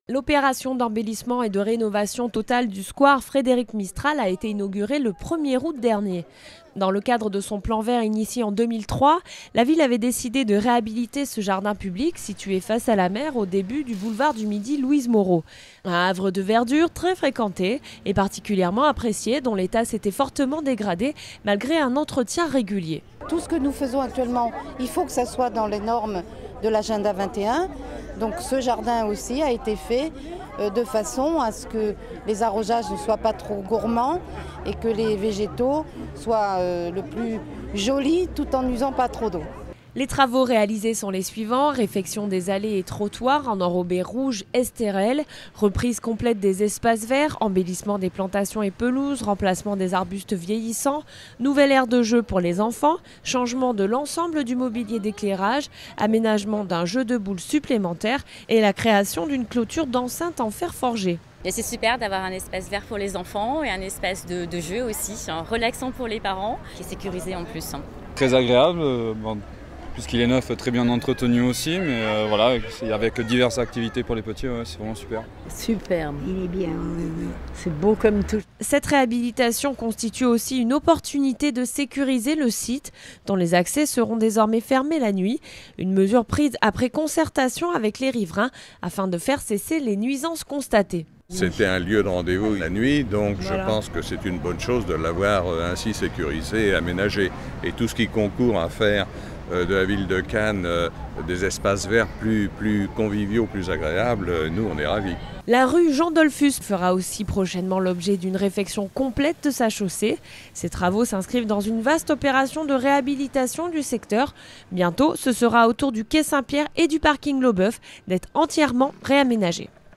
L'opération d'embellissement et de rénovation totale du square Frédéric Mistral a été inaugurée le 1er août dernier. Dans le cadre de son plan vert initié en 2003, la ville avait décidé de réhabiliter ce jardin public situé face à la mer au début du boulevard du Midi Louise Moreau. Un havre de verdure très fréquenté et particulièrement apprécié dont l'état s'était fortement dégradé malgré un entretien régulier. Tout ce que nous faisons actuellement, il faut que ça soit dans les normes de l'agenda 21. Donc ce jardin aussi a été fait de façon à ce que les arrosages ne soient pas trop gourmands et que les végétaux soient le plus jolis tout en n'usant pas trop d'eau. Les travaux réalisés sont les suivants: réfection des allées et trottoirs en enrobé rouge estérel, reprise complète des espaces verts, embellissement des plantations et pelouses, remplacement des arbustes vieillissants, nouvelle aire de jeu pour les enfants, changement de l'ensemble du mobilier d'éclairage, aménagement d'un jeu de boules supplémentaire et la création d'une clôture d'enceinte en fer forgé. Et c'est super d'avoir un espace vert pour les enfants et un espace de jeu aussi, relaxant pour les parents et sécurisé en plus. Très agréable. Puisqu'il est neuf, très bien entretenu aussi, mais voilà, avec diverses activités pour les petits, ouais, c'est vraiment super. Superbe, il est bien, c'est beau comme tout. Cette réhabilitation constitue aussi une opportunité de sécuriser le site, dont les accès seront désormais fermés la nuit. Une mesure prise après concertation avec les riverains, afin de faire cesser les nuisances constatées. C'était un lieu de rendez-vous la nuit, donc je pense que c'est une bonne chose de l'avoir ainsi sécurisé et aménagé. Et tout ce qui concourt à faire de la ville de Cannes des espaces verts plus conviviaux, plus agréables, nous on est ravis. La rue Jean-Dolfus fera aussi prochainement l'objet d'une réfection complète de sa chaussée. Ces travaux s'inscrivent dans une vaste opération de réhabilitation du secteur. Bientôt, ce sera au tour du quai Saint-Pierre et du parking Laubeuf d'être entièrement réaménagés.